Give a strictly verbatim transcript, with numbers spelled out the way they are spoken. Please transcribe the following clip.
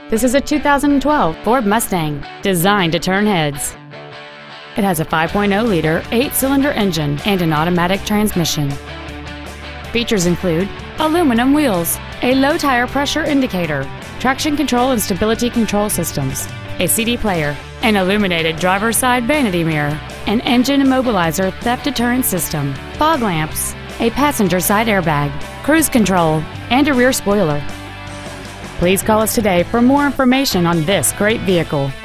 This is a two thousand twelve Ford Mustang, designed to turn heads. It has a five point oh liter eight-cylinder engine and an automatic transmission. Features include aluminum wheels, a low tire pressure indicator, traction control and stability control systems, a C D player, an illuminated driver's side vanity mirror, an engine immobilizer theft deterrent system, fog lamps, a passenger side airbag, cruise control, and a rear spoiler. Please call us today for more information on this great vehicle.